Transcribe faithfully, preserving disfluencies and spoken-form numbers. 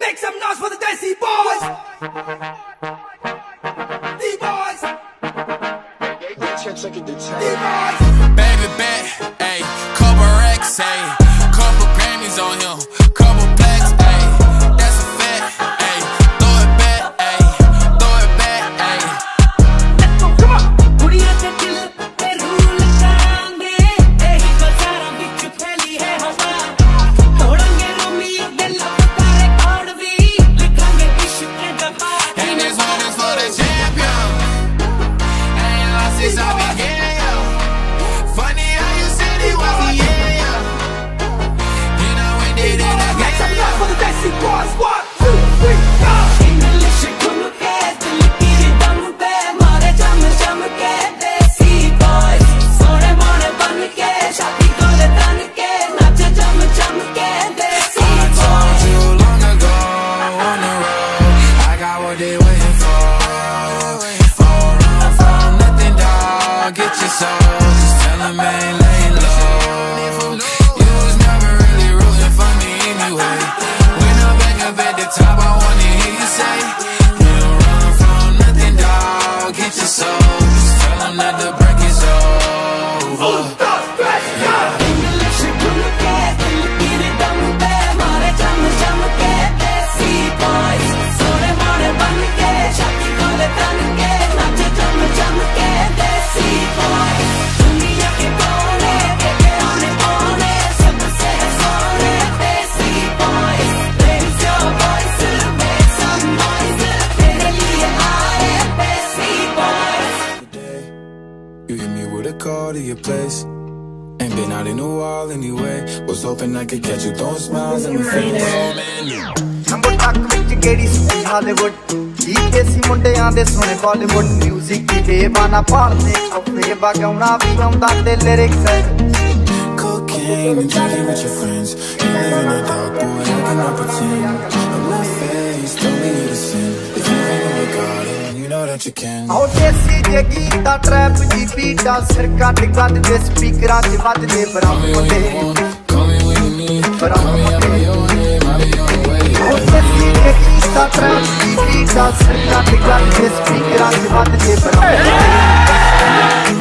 Make some noise for the Desi boys. D-boys. D-boys. Baby bet, ayy, couple racks, ayy, couple Grammys on him, couple blacks, ayy, that's a fact, ayy, throw it back, ayy, throw it back, ayy. Let's go, come on. And this one is for the champion, ain't lost since I began, yo. Funny how you said it was the end, you know we did it again. Make some noise for the Desi boys. One, two, three, go. English khul ke dil ki dam pe mare jam jam ke Desi boys sone mone ban ke shadi kore tan ke nach jam jam ke Desi boys. I told you long ago on the road, I got what they waiting for. All run from nothing, dog. Get your soul, just tell them ain't laying low. You was never really rooting for me anyway. When I'm back up at the top, I wanna hear you say, you don't run from nothing, dog. Get your soul, just tell them that the break is over. English khul ke dil ki dam pe mare jam jam ke Desi boys sone mone ban ke shadi kore tan ke nach jam jam ke Desi boys. Duniya ke kone ke aane aane sabse sone Desi boys. Raise your voice, make some noise, tere liye aaye Desi boys. You hit me with a call to your place. Ain't been out in a while anyway. Was hoping I could catch you throwing smiles in my face. Oh man, number तक विच केड़ी सी Hollywood जी देसी मुंडियां दे सोने Bollywood music दी बेबाना पालदे अपने बगाउना भी आउंदा ते lyrics cocaine and drinking with your friends. You live in the dark, boy, I cannot pretend. I'm not faced, don't need you to sin. If you ain't with God, then you know that you can. आओ देसी जे गीता trap जी बीटा सिर कट कट दे स्पीकरां च वजदे Call me when बराबर you want, call me when you need. Call me out by your name, I'll be on the way. आओ देसी जे गीता ट्रैप जी बीटा सिर कट कट दे स्पीकरां च वजदे बराबर